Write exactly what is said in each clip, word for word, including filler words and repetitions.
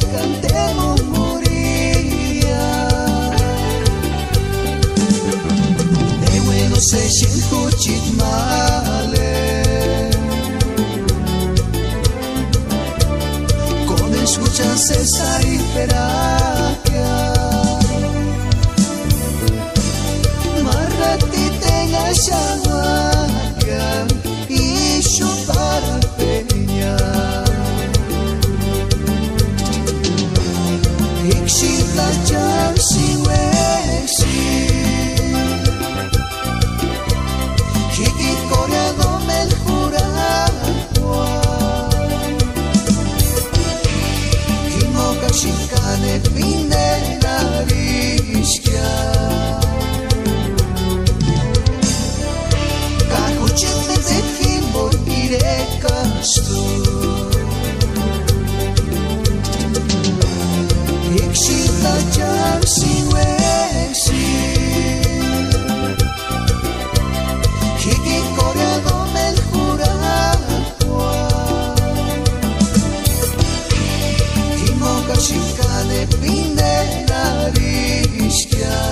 cantemos moría. De bueno se siento chitmale, con escuchan César y Peraca. Marrati tenga shahuaca y chupar peña. Ixita jansi wexi, Kiki coreado mel juragua, Kimoka shinkane pinde narishkia. Kakuchete de kimbo irekastu, Ixita jansi wexi, Kiki coreado mel juragua, Kimoka shinkane pinde narishkia.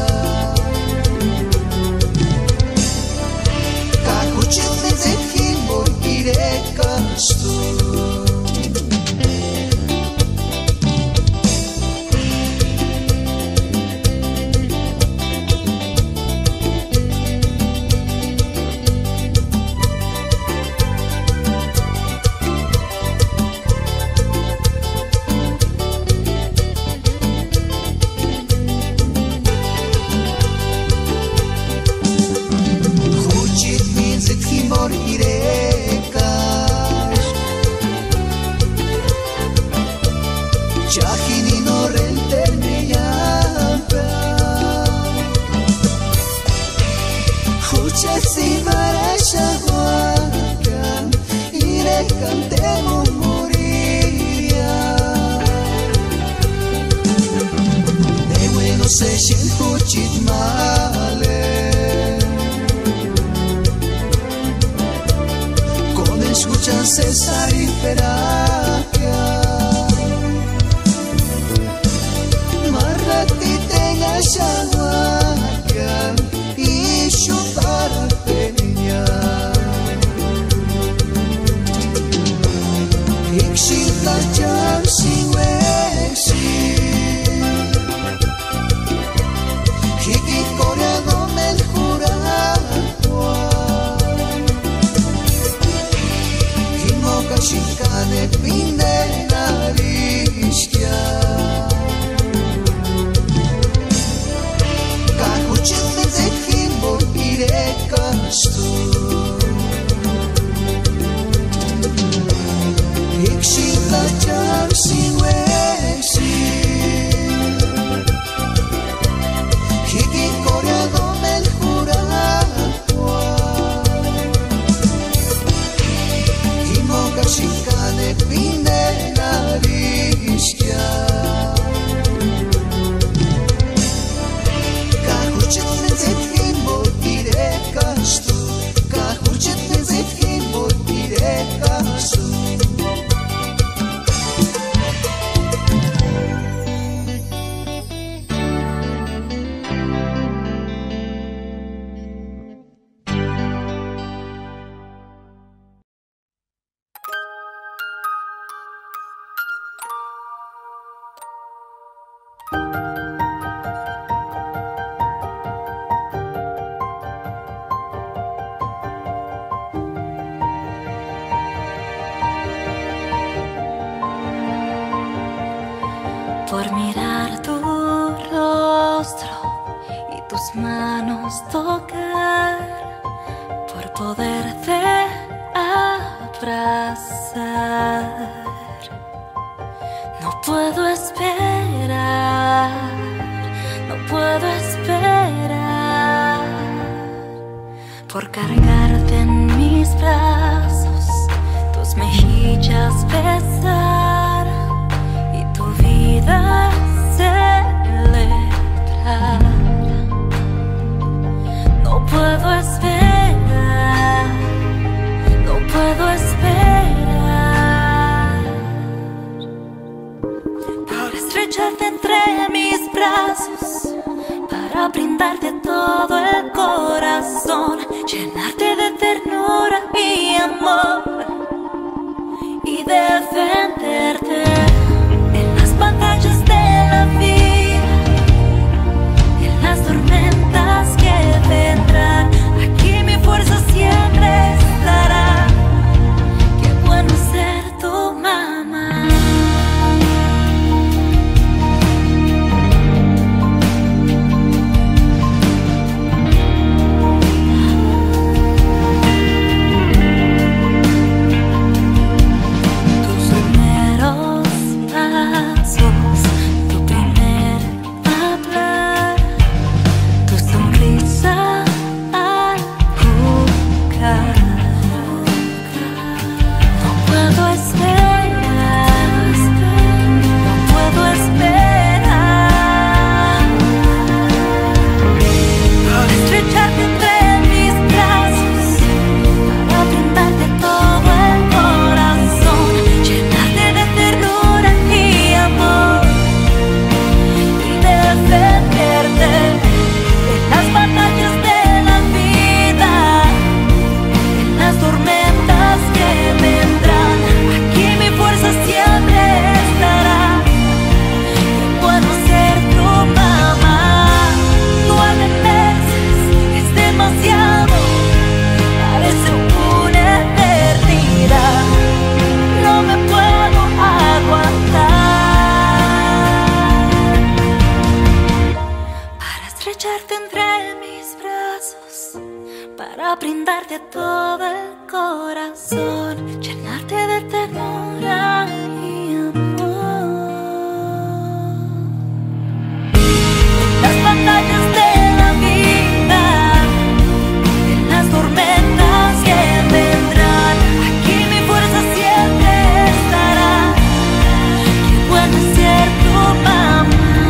Kakuchete de kimbo irekastu. Cantemos moría. De bueno se siento chitmale, con escuchan César y Peraca. Marrati tenga shahuaca y chupar peña. Ixita jansi wexi, Kiki coreado mel juragua, Kimoka shinkane pinde narishkia. Kakuchete de kimbo irekastu, Ixita jansi wexi, Kiki coreado mel juragua, Kimoka shinkane pinde narishkia. Kakuchete de kimbo irekastu, Kakuchete de kimbo irekastu. Por mirar tu rostro y tus manos tocar, por poderte abrazar. No puedo esperar, no puedo esperar por cargarte en mis brazos, tus mejillas besar y tu vida celebrar. No puedo esperar, no puedo esperar. estrecharte entre mis brazos para brindarte todo el corazón, llenarte de ternura y amor y defenderte en las batallas de la vida, en las tormentas que vendrán. Aquí mi fuerza siempre estará. Qué bueno ser tu mamá. Para brindarte todo el corazón, llenarte de ternura y amor. En las batallas de la vida, en las tormentas que vendrán, aquí mi fuerza siempre estará. Qué bueno es ser tu mamá.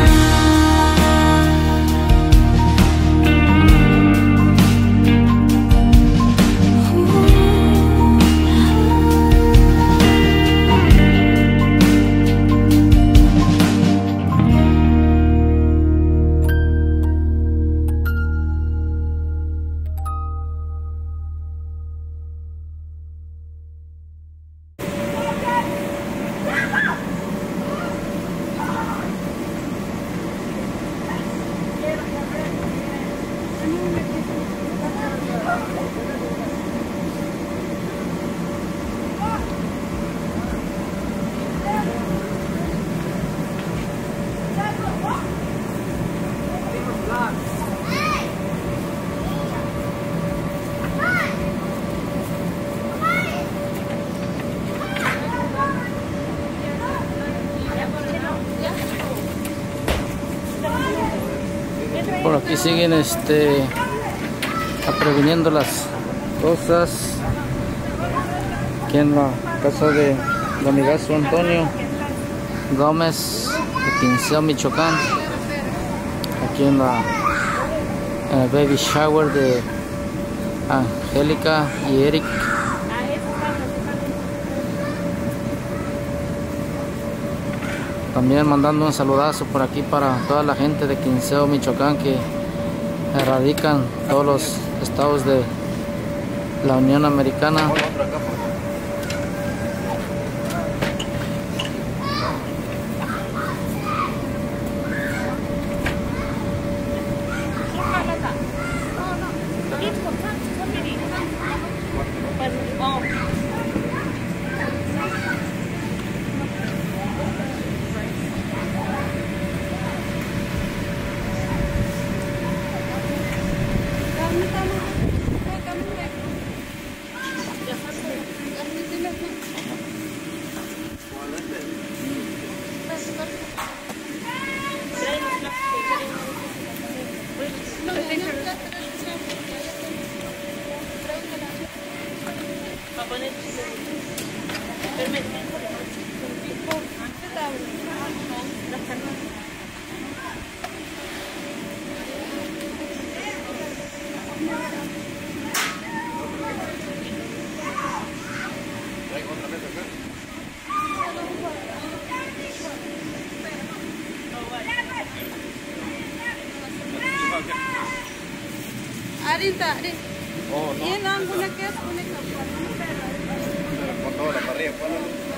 Por aquí siguen este previniendo las cosas aquí en la casa de mi amigazo Antonio Gómez de Quinceo, Michoacán, aquí en la en el baby shower de Angélica y Eric. También mandando un saludazo por aquí para toda la gente de Quinceo, Michoacán, que radican todos los estados de la Unión Americana. rin ta, rin. Oh, no. Yan lang, gunakit, gunakit. Con todo la parrilla, ponlo.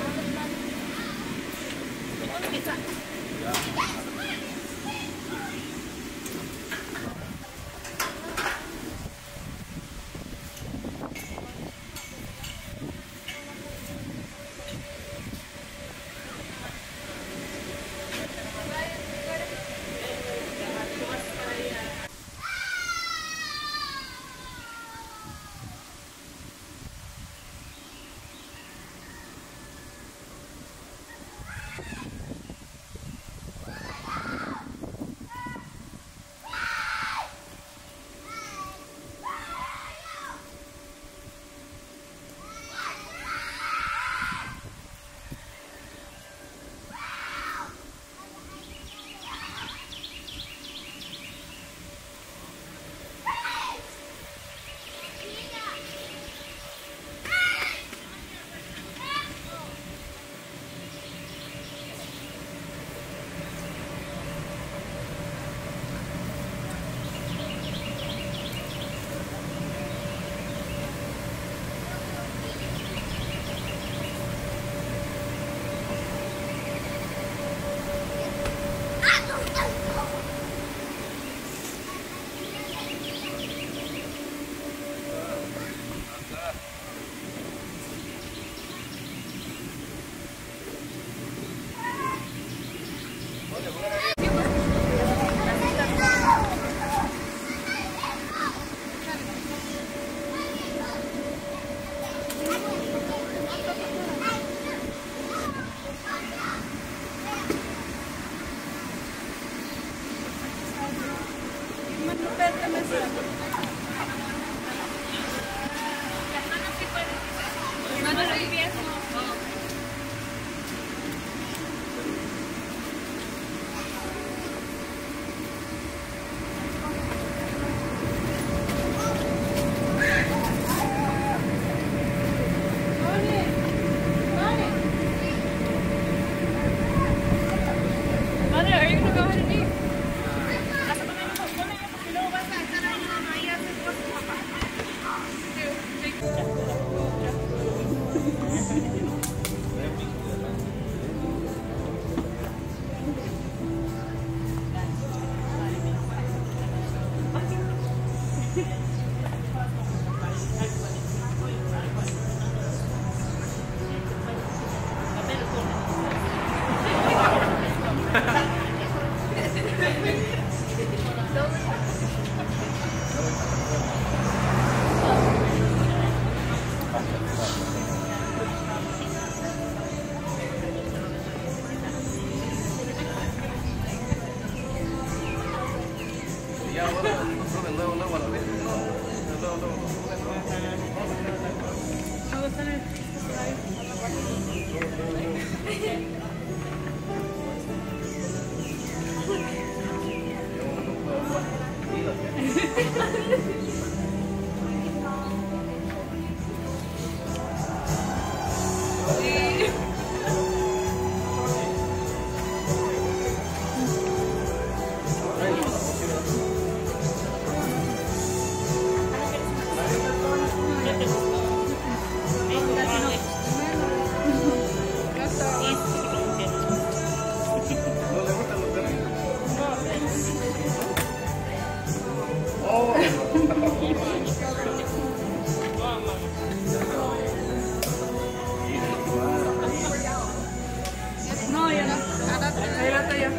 No, ya no. Adelante ya.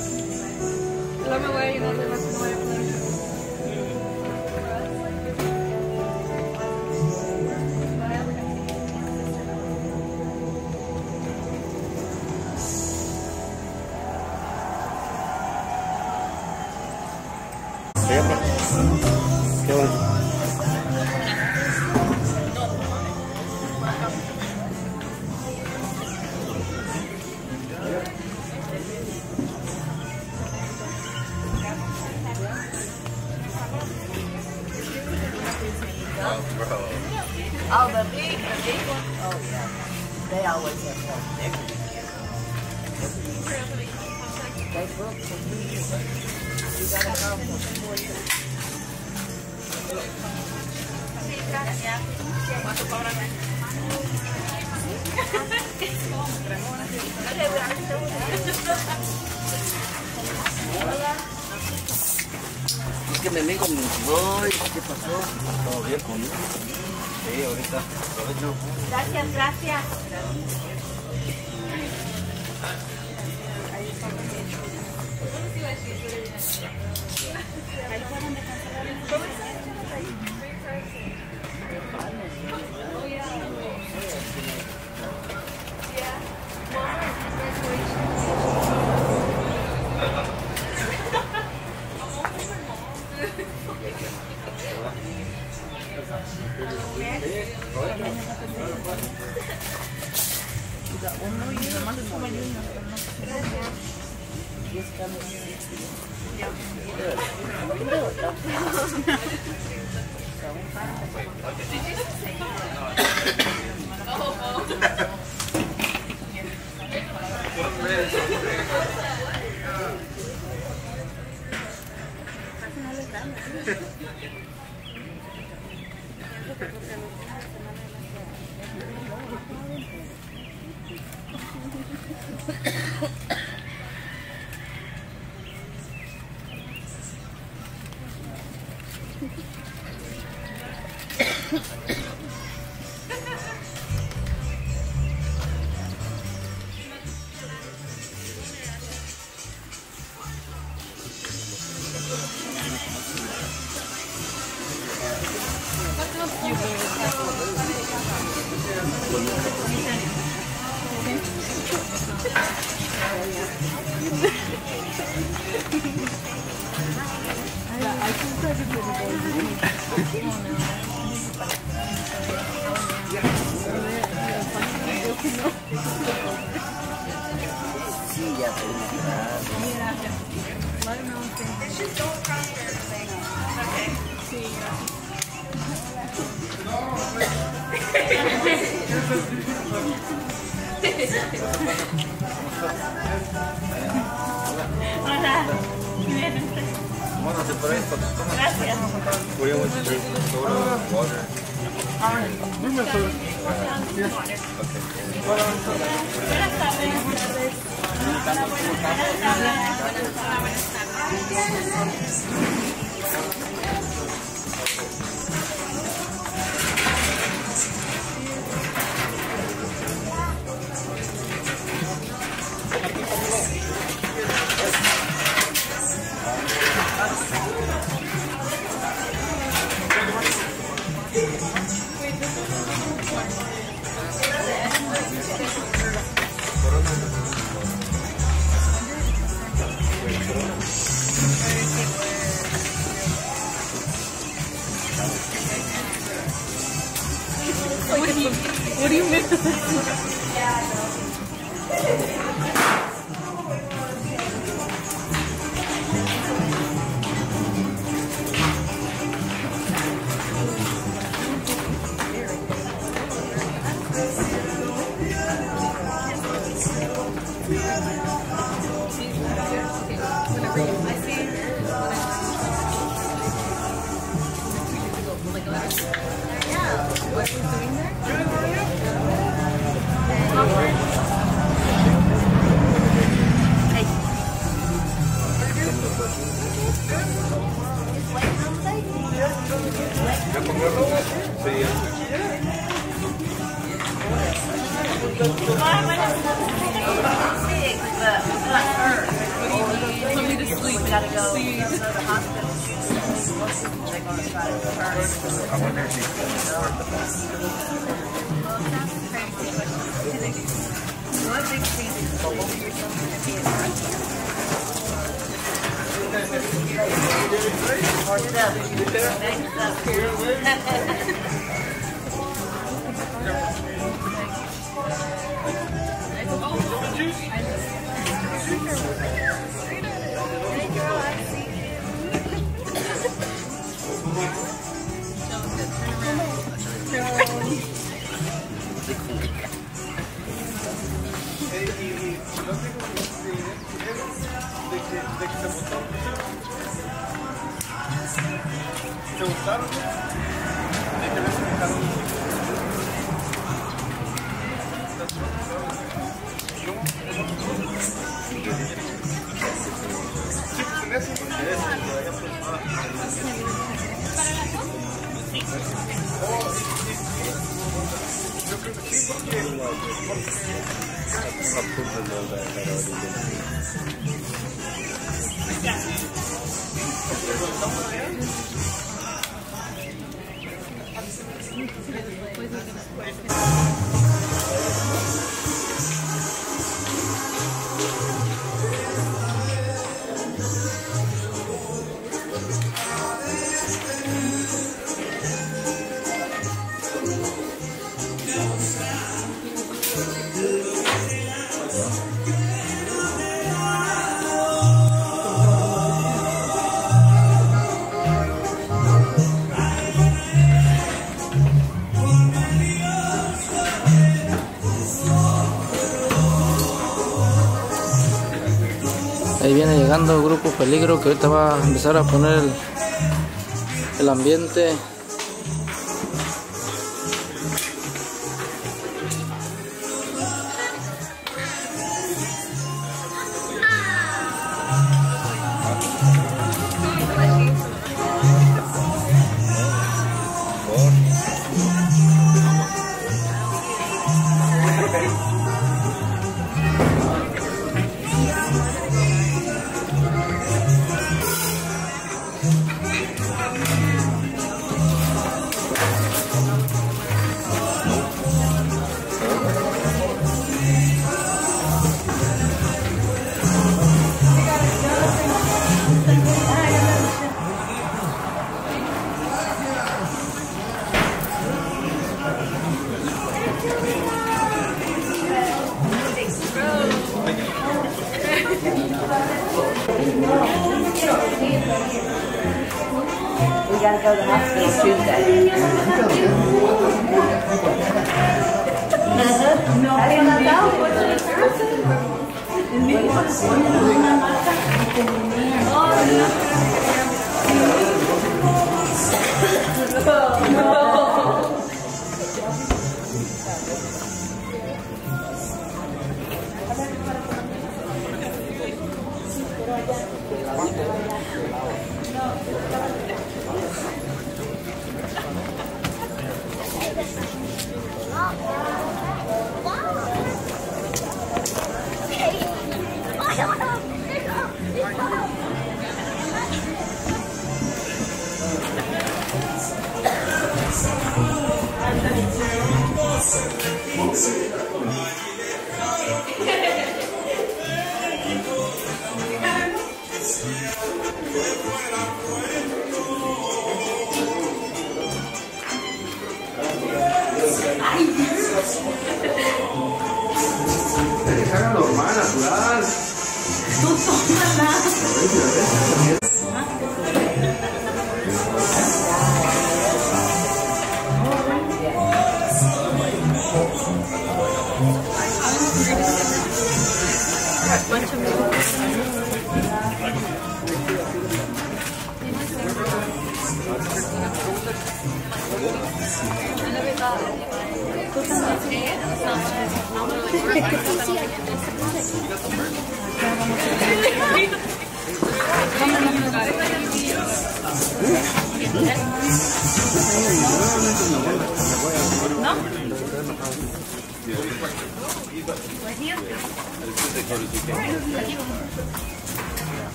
Solo me voy a ir a las nueve. Qué bueno. Oh, the big, the big one? Oh, yeah. They always have one. They book for you. You gotta come for four years. ¿Cuánto cobran? Es que me vengo, ay, ¿qué pasó? ¿Todo bien conmigo? Sí, ahorita, aprovecho. Gracias, gracias. What do you miss? ¿Te gustaron? ¿Qué te gustaron? Ahí viene llegando Grupo Peligro, que ahorita va a empezar a poner el, el ambiente. We gotta go to the hospital Tuesday. Es haga normal, natural. Tú tomas nada.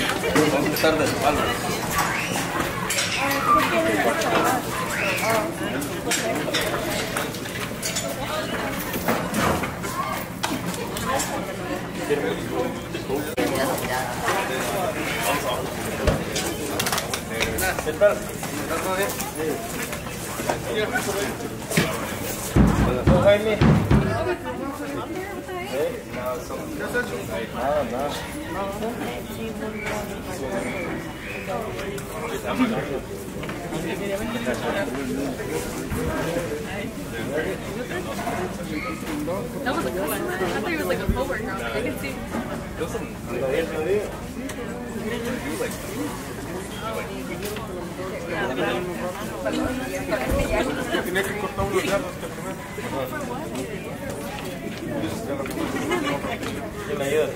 Vamos a empezar de espalda. ¿Qué tal? ¿Estás todo bien? Sí. ¿Todo Jaime? Nada, nada. That was a good one. I thought he was like a coworker. I could see. Tenía que cortar unos granos que ¿quién me ayuda?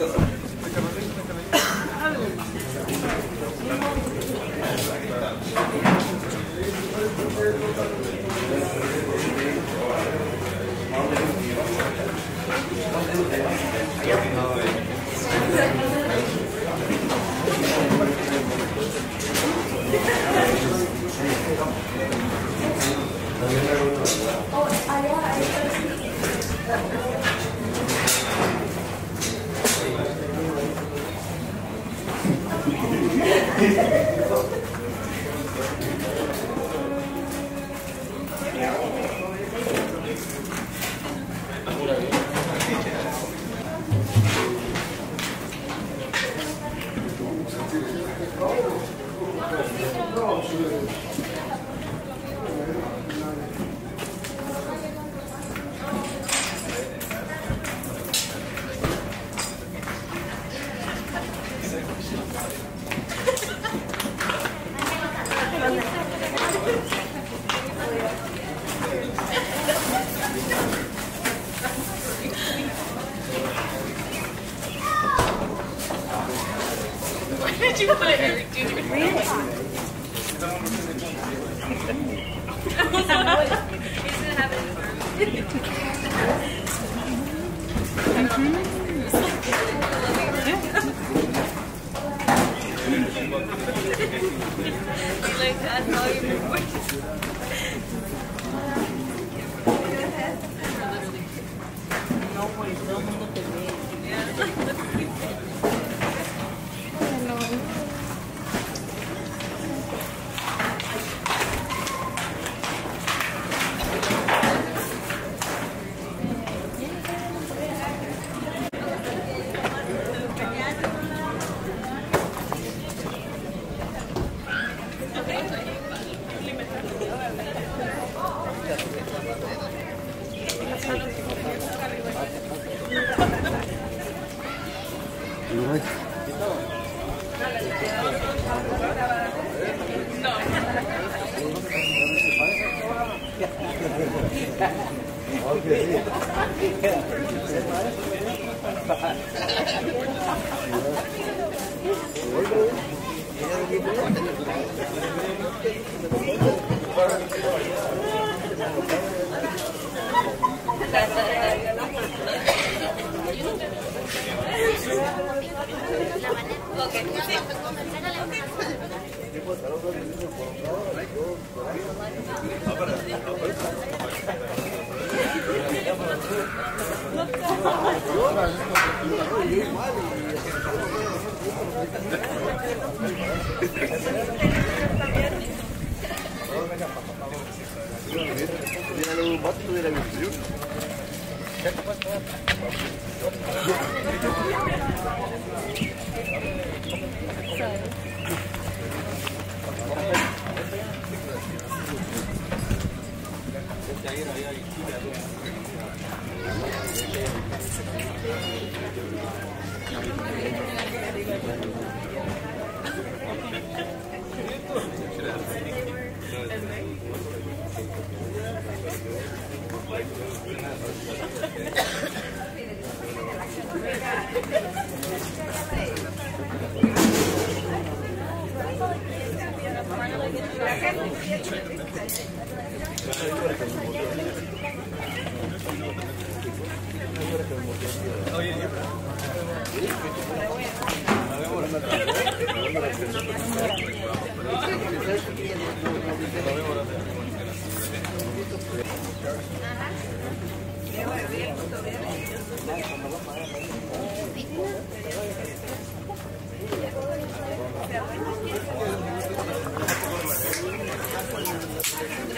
Why did you put Eric Junior? Really? Like, that's all you No, pues todo el mundo te ve.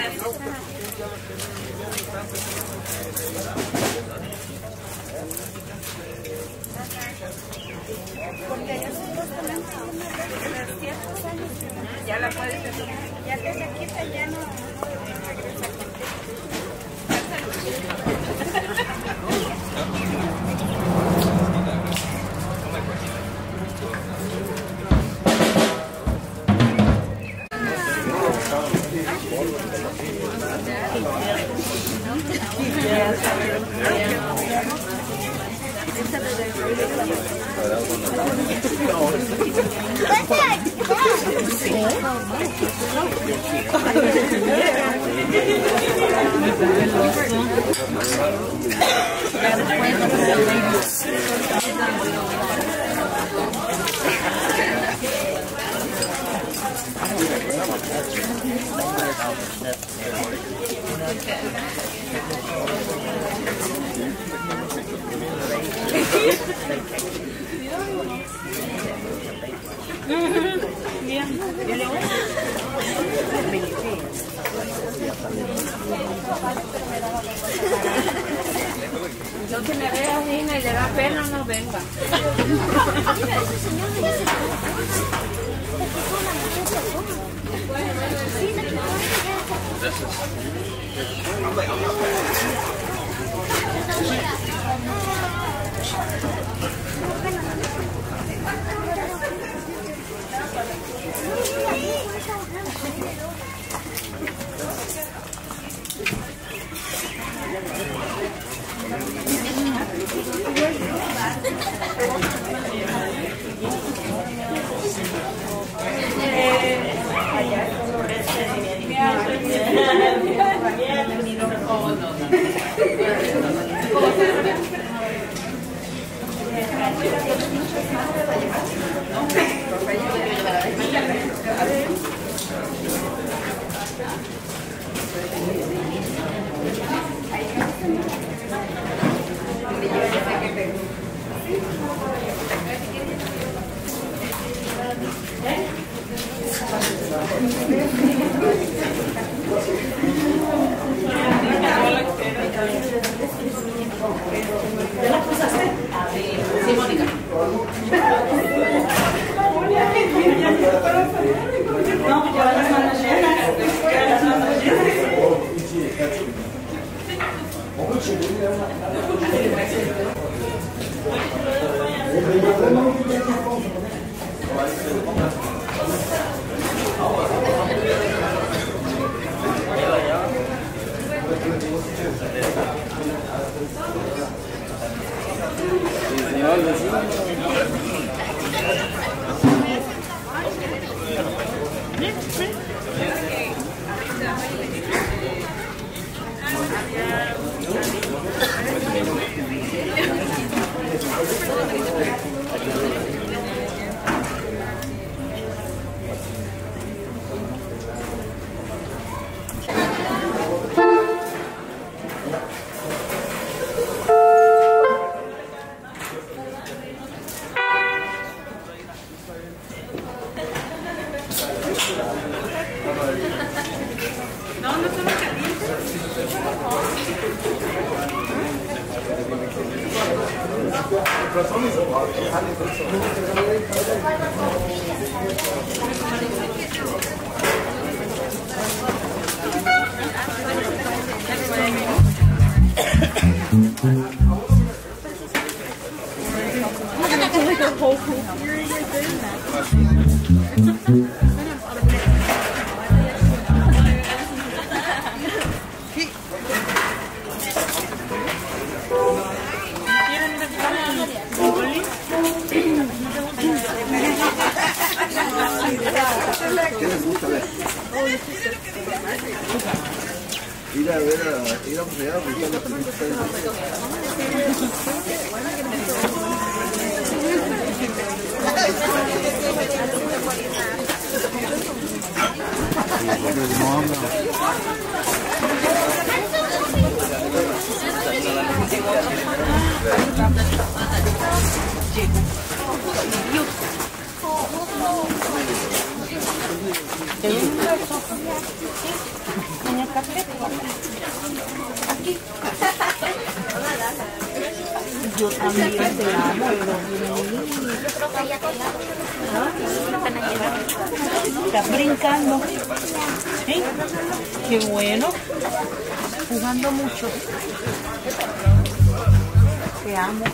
Ya la puedes hacer. Ya que se quita, ya no regresa. No que me vea Nina y le da pena, no venga. Sí, Mónica. No, lleva las manos llenas. Lleva las manos llenas. No, no son calientes. ¿Qué les gusta ver? Ir a ver a ir a pasear, buscar la película. No, Te doy un beso. En el café. Aquí. Yo también te amo. Estás brincando. ¿Sí? Qué bueno. Jugando mucho. Te amo.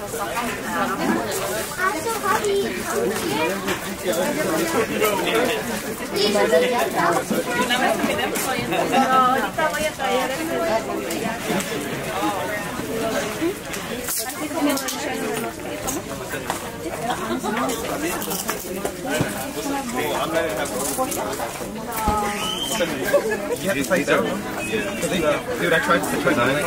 Ahorita voy a traer este. Así como You have to play zero. Dude, I tried to play nine.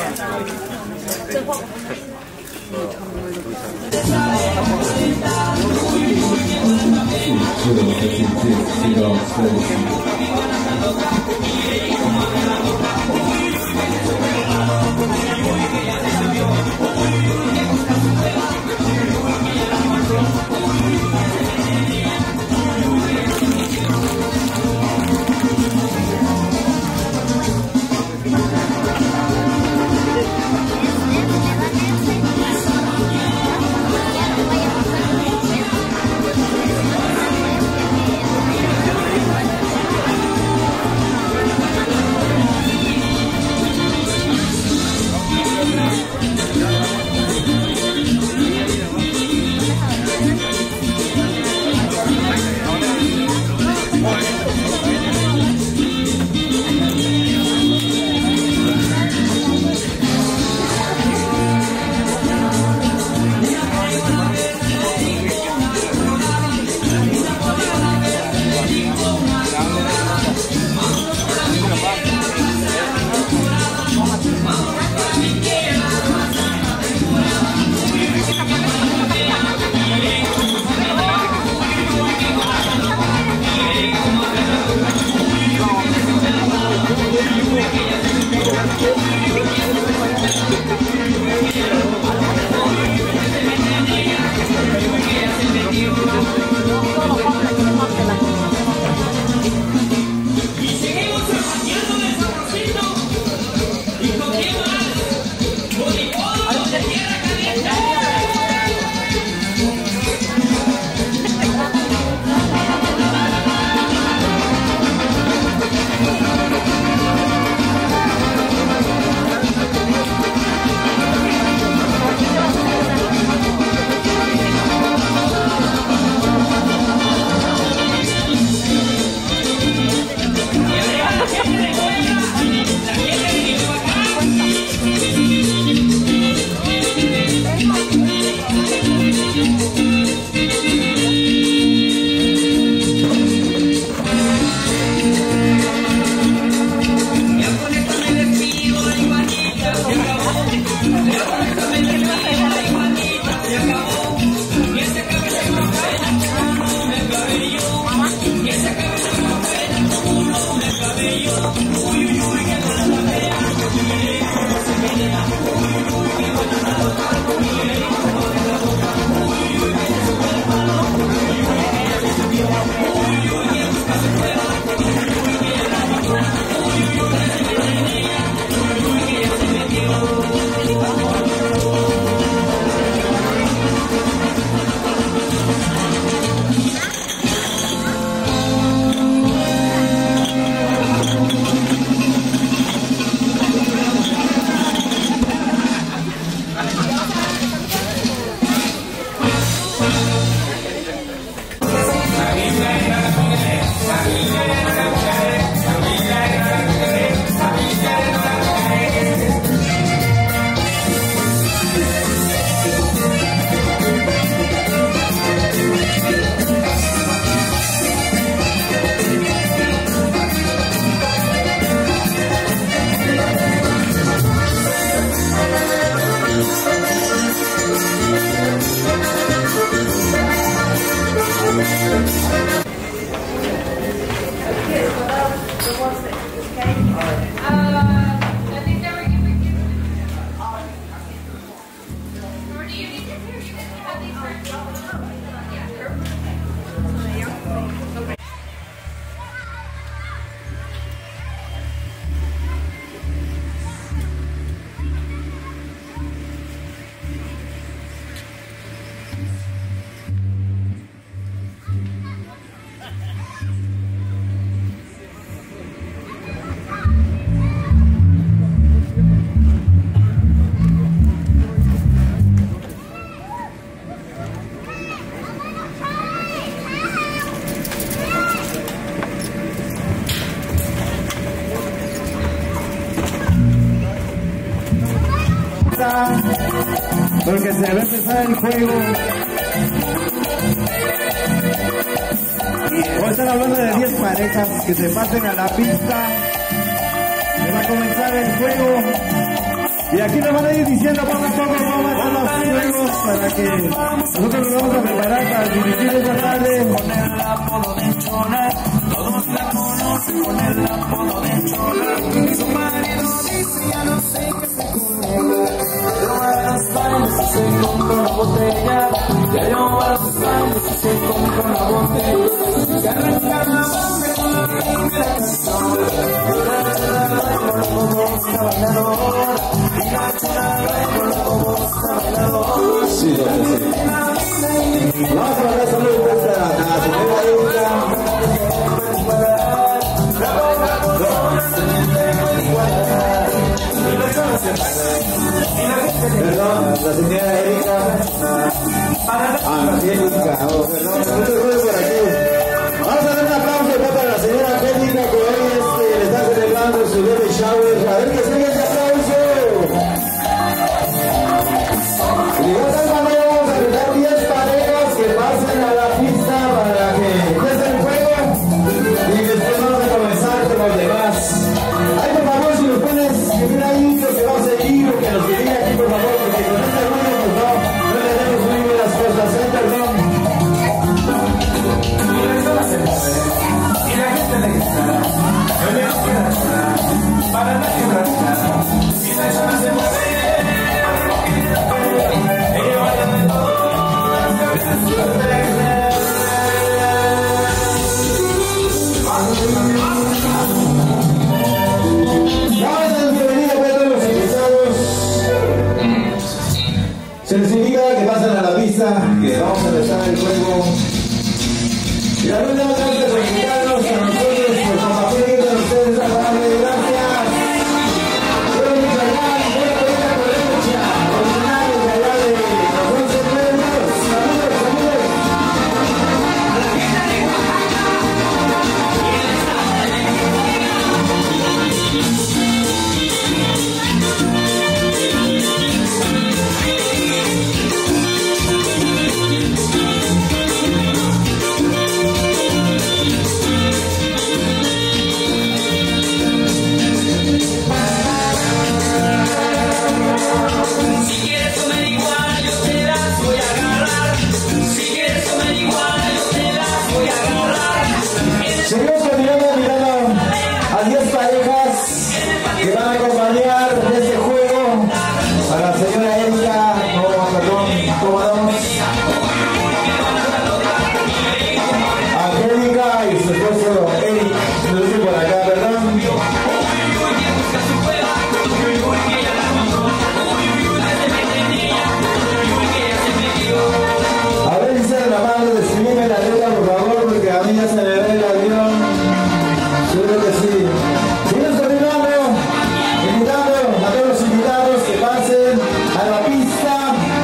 pista, porque se va a empezar el juego. Hoy están hablando de diez parejas que se pasen a la pista. Que va a comenzar el juego. Y aquí nos van a ir diciendo poco a poco cómo están los juegos para que nosotros nos vamos a preparar para dirigir esta tarde. Con el apodo de Chona, todos la conocen con el apodo de Chona. Su marido dice ya no sé qué se conmigo. Yo a los bailes y se compra una botella. Ya yo a los bailes y se compra una botella. Y arrancar la banda con la primera canción. Sí, sí. Vamos a mandar saludos a la señora Erika. Perdón, la señora Erika. Ah, la señora Erika. Oh, perdón, mucho ruido por aquí. Vamos a dar un aplauso para la señora Erika que hoy este, le está celebrando su baby shower. A ver que sigue ese aplauso. Y de esta manera vamos a agregar diez parejas que pasen a la pista para que empiece el juego y después vamos a comenzar con los demás. Ay, por favor, si nos puedes escribir ahí lo que va a seguir o que nos diga aquí, por favor, porque con este ruido pues no, no le demos muy bien las cosas, ¿eh? Perdón. Y la gente le gusta, no le queda para la quebrada, y la zona se mueve. Se les indica que pasen a la pista, que vamos a empezar el juego. Y la verdad, gracias por invitarnos a nosotros, por compartir con ustedes la palabra de gracias. Soy Michoacán, voy a pedir la colecha, originario de allá de los once pueblos. Saludos, saludos. Seguimos continuando mirando a diez parejas que van a acompañar en este juego a la señora Erika, no, perdón, ¿cómo vamos? Angélica y su esposo Eric, lo dice por acá, perdón. A ver si se la mano de subirme la letra, por favor, porque a mí ya se me ve el avión. Seguro que sí. Seguimos continuando, invitando a todos los invitados que pasen a la pista.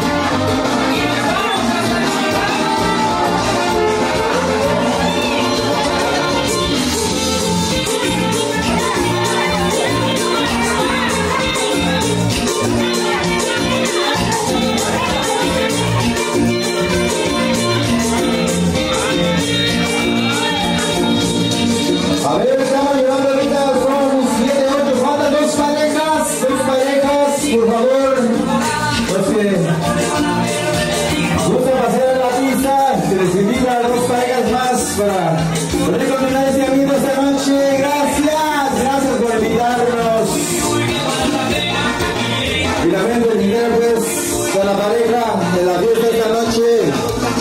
A ver, estamos llevando ahorita, son siete, ocho, faltan dos parejas, dos parejas, por favor, los que gustan pasar a la pista, se les invita a dos parejas más para poder continuar este evento esta noche. Gracias, gracias por invitarnos. Y también por invitar pues a la pareja de la fiesta esta noche.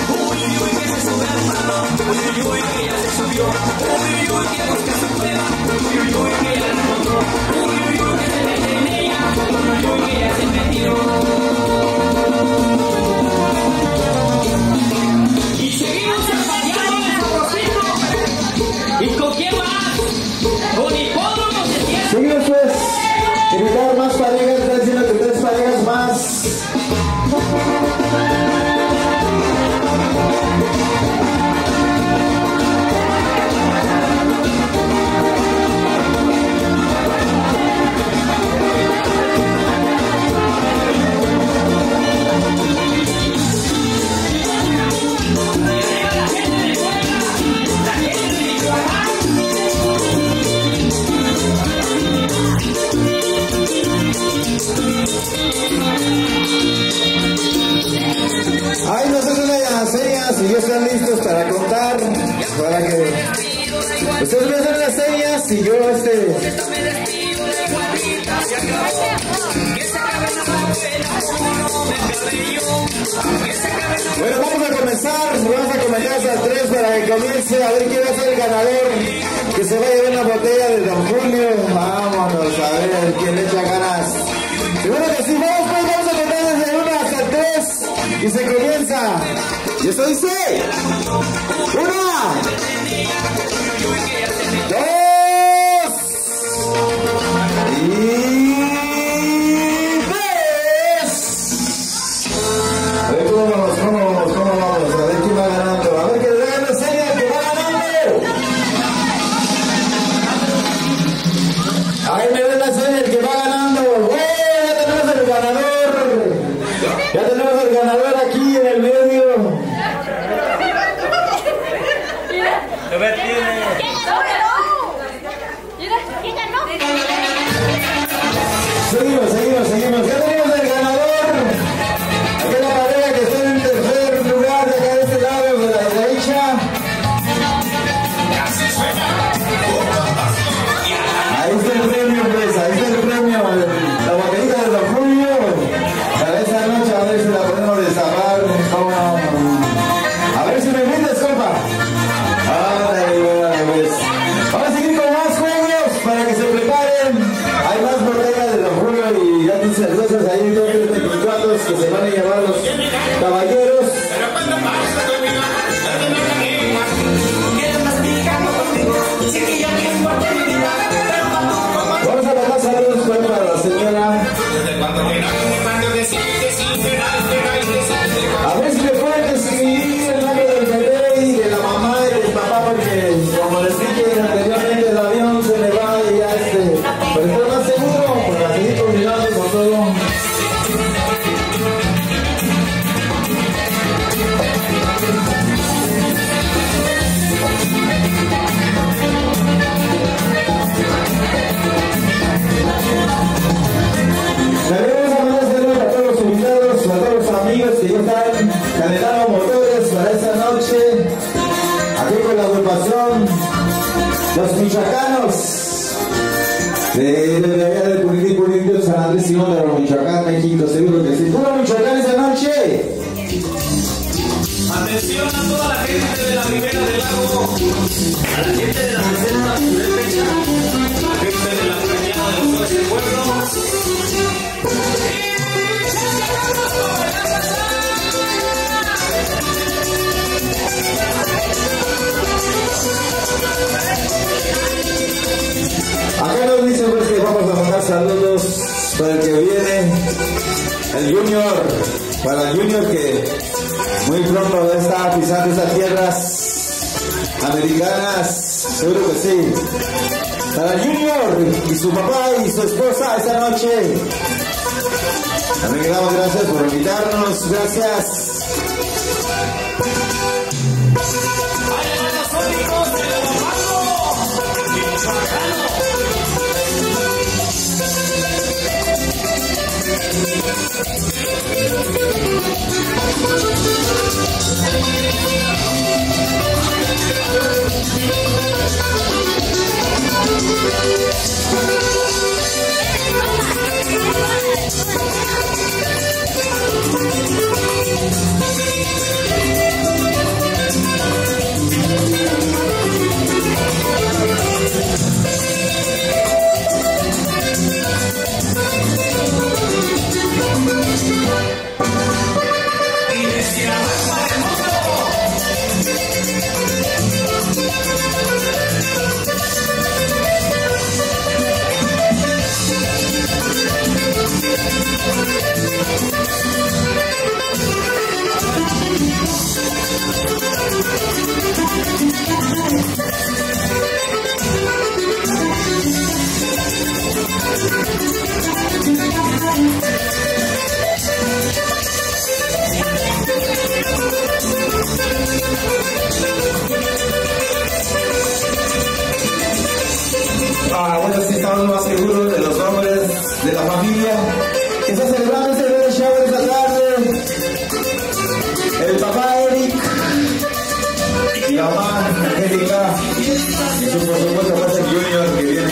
Y seguimos ¿y con quién más? Con hipódromo se tiene. Seguimos pues, invitar más parejas, están diciendo que tres parejas más. Ustedes me hacen las señas y yo este... Bueno, vamos a comenzar, vamos a comenzar hasta tres para que comience a ver quién va a ser el ganador, que se va a llevar una botella de Don Julio. Vámonos a ver quién le echa ganas. Seguro que sí, vamos pues, vamos a contar desde uno hasta tres y se comienza. Y esto dice, una, dos, y... A ver cómo vamos, cómo vamos, cómo vamos, a ver quién va ganando, a ver que le den la señal que va ganando. Ahí me den la señal que va ganando. ¡Eh! Ya tenemos el ganador. Ya tenemos el ganador aquí en el medio. A ver, tiene. ¿Quién ganó? Seguimos, seguimos, seguimos. Ya tenemos el ganador. Aquí la pareja que está en el tercer lugar de acá de este lado, de la derecha. Ahí está el premio, pues, ahí está el premio. La botellita de Don Julio. Para esa noche, a ver si la podemos destapar. ¿Cómo no? A ver si me invitas, compa. Ándale, bueno, pues. Vamos a seguir con más juegos para que se preparen. Hay más botellas de Don Julio y ya tus cervezas ahí, dos veinticuatro que se van a llevar los caballeros. Vamos a mandar saludos pues, para la señora. A ver si me pueden escribir el nombre del bebé y de la mamá y del papá, porque como les dije anteriormente, el avión se me va y ya este. Pero estoy más seguro, para seguir combinando con todo. Saludos a mandar saludos a todos los invitados, a todos los amigos que ya están calentando motores para esta noche, aquí con la agrupación Los Michoacanos de de allá del Puriquí, Puriquí, San Andrés Simón de los Michoacán, México, seguro que sí. ¿Puro Michoacán esta noche? Atención a toda la gente de la Ribera del Lago, a la gente de la Reserva Purépecha, a la gente de la Cañada de los Doce Pueblos. Acá nos dicen pues que vamos a mandar saludos para el que viene, el Junior, para el Junior que muy pronto está pisando estas tierras americanas, seguro que sí. Para el Junior y su papá y su esposa esta noche. También le damos gracias por invitarnos, gracias. Ah, bueno, sí estamos más seguros de los nombres de la familia que está celebrando este bebé shower esta tarde. El papá Eric y la mamá Angélica y su Y por supuesto pasa el Junior que viene.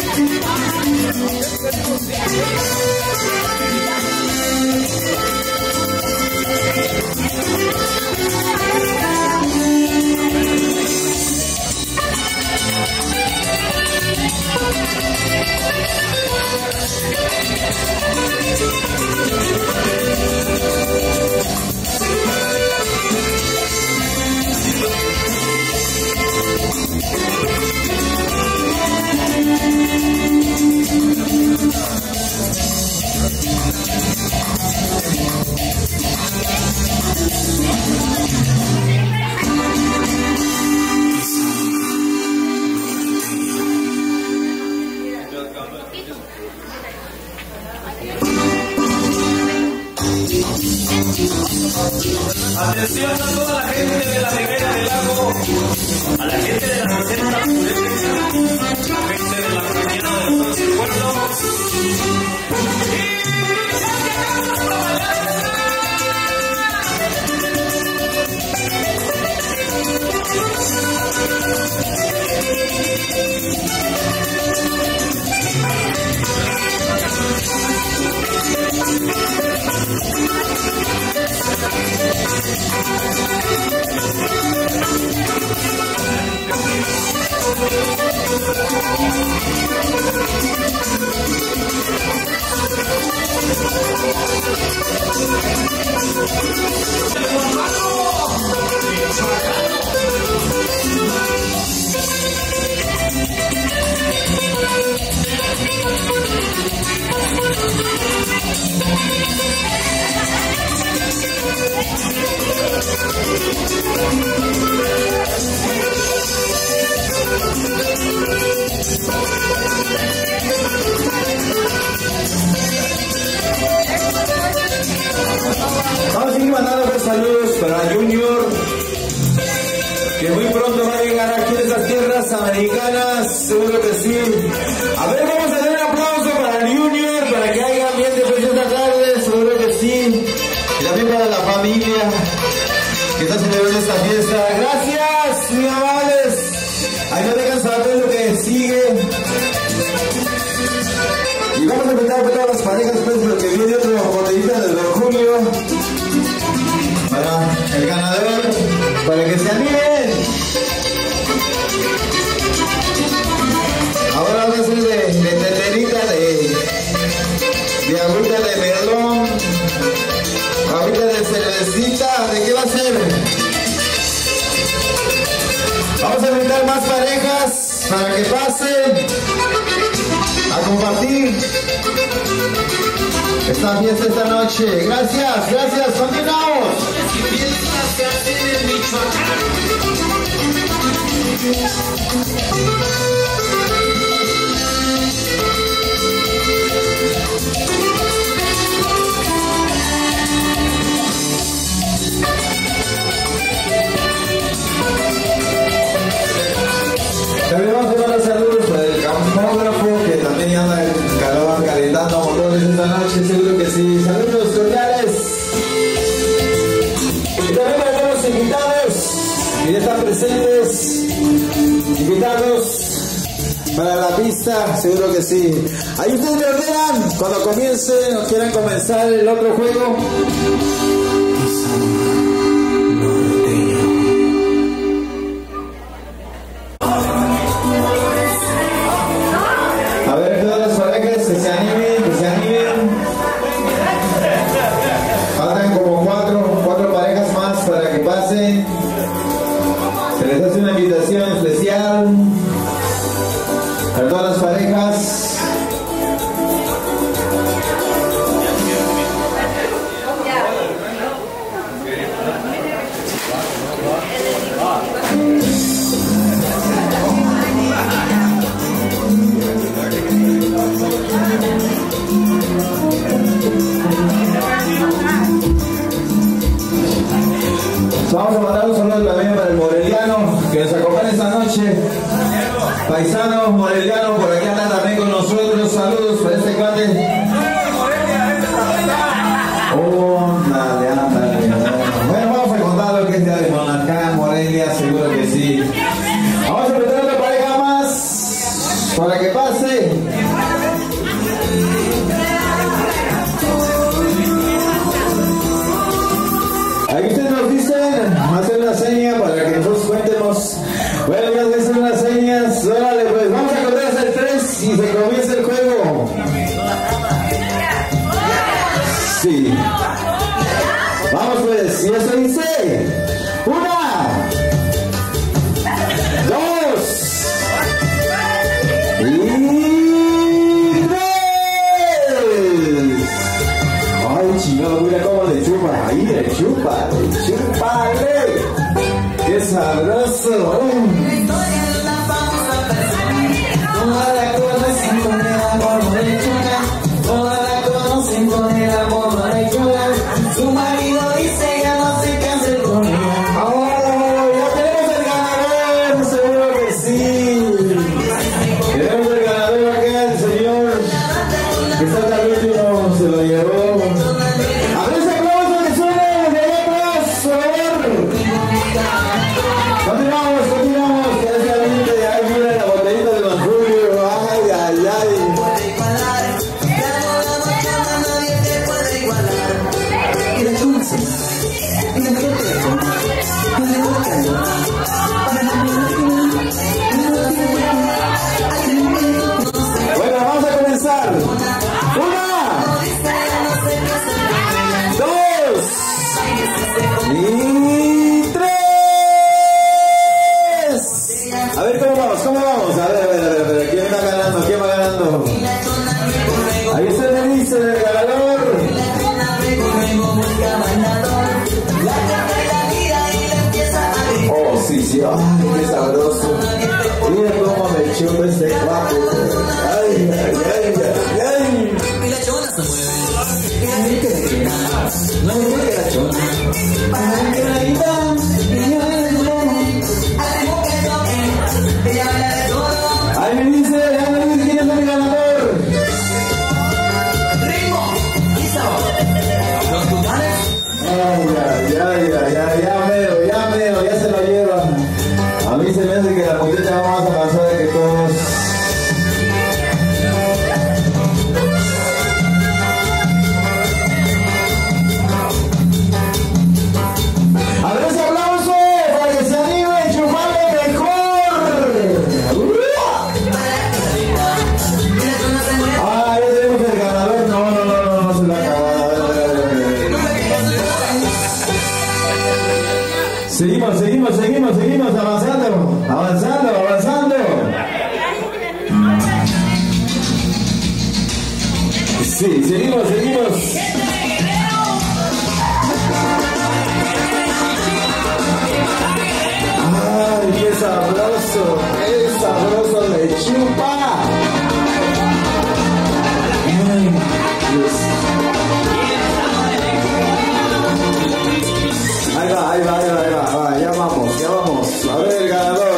Atención a toda la gente de la Ribera del Lago, a la gente de la Hacienda Purépecha, la gente de la Comunidad de los Doce Pueblos. Vamos a seguir mandando pues saludos para Junior, que muy pronto va a llegar aquí en estas tierras americanas, seguro que sí. A ver, vamos a dar un aplauso para el Junior, para que haya ambiente pues esta tarde, seguro que sí. Y también para la familia que está celebrando esta fiesta. Gracias, muy amables. Ahí no dejan saber lo que sigue. Y vamos a empezar con todas las parejas, pues, porque viene otra botellita del Don Julio para el ganador, para que se animen. Ahora vamos a hacer de, de teterita, de, de agüita de melón, agüita de cervecita. ¿De qué va a ser? Vamos a invitar más parejas para que pasen a compartir esta fiesta esta noche. Gracias, gracias, continuamos. También vamos a mandar saludos para el camógrafo, que también anda calor, calentando motores esta noche, seguro que sí. Saludos cordiales. Y también para todos los invitados que ya están presentes, invitados para la pista, seguro que sí. Ahí ustedes me ordenan cuando comiencen o quieran comenzar el otro juego. A ver, todas las parejas que se animen, que se animen. Faltan como cuatro, cuatro parejas más para que pasen. Se les hace una invitación especial para todas las parejas. Vamos a mandar un saludo también para el moreliano que nos acompaña esta noche. Paisano moreliano, por aquí anda también con nosotros. Saludos para este cuate. Oh, dale, ándale. Bueno, vamos a contar lo que es día de Monarcán, Morelia, seguro que sí. Vamos a empezar otra pareja más. para que pase. Aquí ustedes nos dicen, hacer una seña para que nosotros cuentemos. Bueno, ya que hacen unas señas, órale, pues vamos a contar hasta el tres y se comienza el juego. Sí. Vamos pues, y eso dice. Una. Dos. Y tres. Ay, chingado, mira cómo le chupa. Ahí le chupa, le chupa, qué sabroso. Toda la conocen con el amor de chula. Toda la conocen con el amor de chula. Su marido dice ya no sé qué hacer con ella. ¡Oh! ¡Ya tenemos el ganador! ¡Seguro que sí! Tenemos el ganador acá, el señor que está al último, se lo llevó. ¡A ver ese aplauso que suene de allá atrás, por favor! Continuamos, continuamos, que es la gente de ahí, mira la botellita de los Julio. ¡Ay, ay, ay! Bueno, vamos a comenzar. Una, dos y tres. A ver cómo vamos, cómo vamos. A ver, a ver, a ver, a ver. ¿Quién está ganando? ¿Quién va ganando? Ahí se le dice el ganador. Oh, sí, sí, ay, qué sabroso. Mira cómo me chupa este guapo. Ay, ay, ay, ay, ay. Y la chona se mueve. Ay, que me queda. No me mueve la chona. Ay, que la guitarra. Y yo me duele. Ay, que toque. Ella baila de todo. Ahí me dice, ya me dice quién es el ganador. Ritmo y sabor. Los tucanes. Ay, ay, ay, ay, ay, ya mero, ya mero, ya se lo llevan. A mí se me hace que la muchacha va más avanzada que todos. A ver ese aplauso para que se anime a chuparle mejor. Ah, ya tenemos el ganador. No, no, no, no, no se la acaba. Seguimos, seguimos, seguimos, seguimos avanzando, avanzando, avanzando. Sí, seguimos, seguimos. Ay, qué sabroso, qué sabroso le chupa. Ay, Dios. Ahí va, ahí va, ahí va, ahí va, va, ya vamos, ya vamos. A ver el ganador.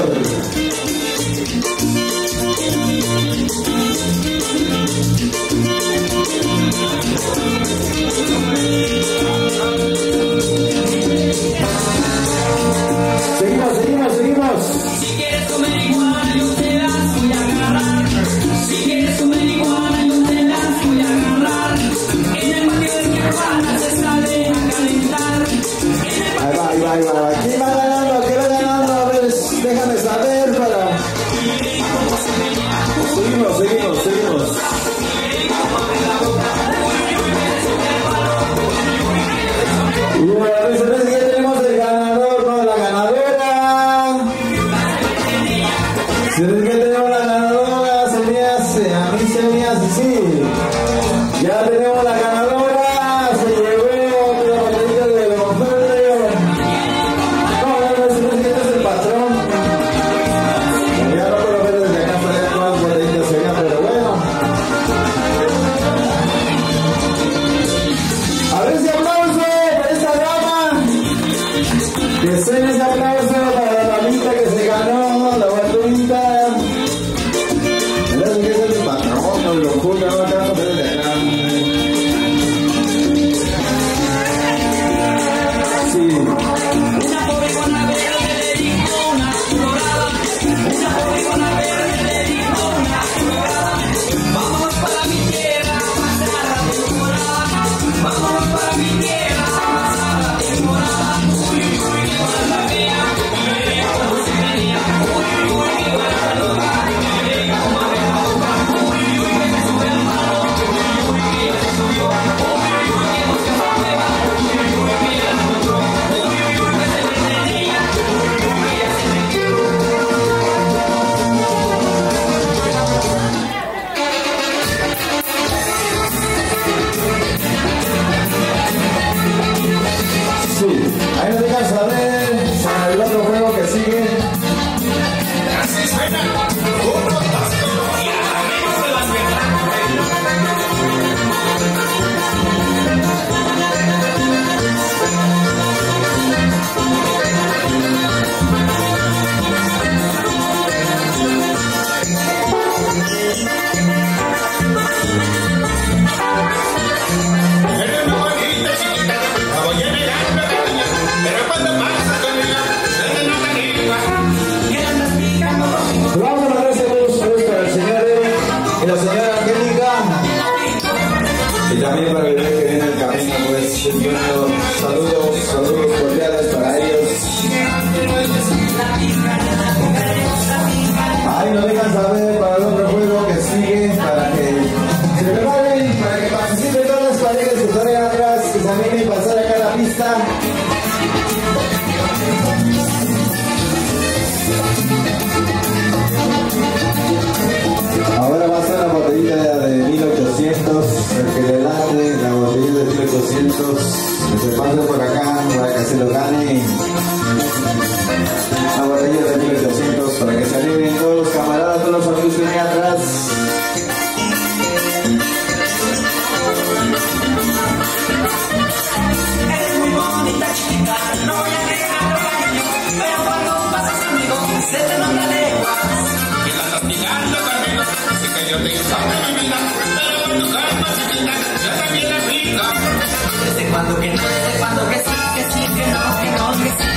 Seguimos, seguimos, seguimos. Si quieres comer iguana, yo te las voy a agarrar. Si quieres comer iguana, yo te las voy a agarrar. En el patio de mi hermana se sale a calentar. Ahí va, ahí va, ahí va. ¿Quién va ganando? ¿Quién va ganando? A ver, déjame saber para... Seguimos, seguimos, seguimos. Y bueno, a ver, se ve que ya tenemos el ganador, no, la ganadora. Se ve que tenemos la ganadora, se me hace, a mí se me hace, sí. Ya tenemos la ganadora, se llevó la botellita de Don Julio. No, no, no, se ve que este es el patrón. Ya no puedo ver desde acá para ver cuántas botellitas serían, pero bueno. A ver ese aplauso para esta dama. Que suene ese aplauso para la damita que se ganó, la botellita. ¿Verdad que es el patrón? No lo juro, no. Cuando que no, cuando que sí, que sí, que no, que no, que sí.